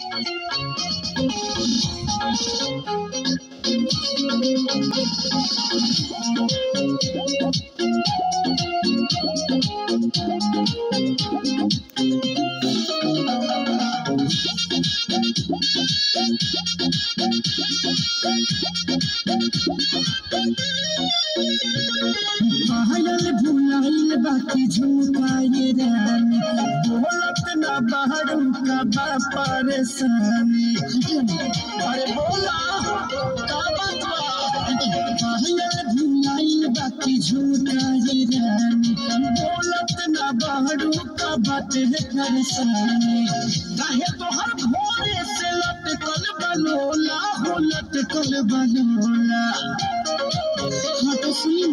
पायल भुलाइल बाकी झुमकाए रानी बोलत ना बाहरू का बा परेशानी अरे बोला का बात बा पायल भुलाइल बाकी झुमकाए रानी बोलत ना बाहरू का बात है परेशानी काहे तोहर भोरे से लटकल बनोला हो लटकल बनोला हाँ तो सुन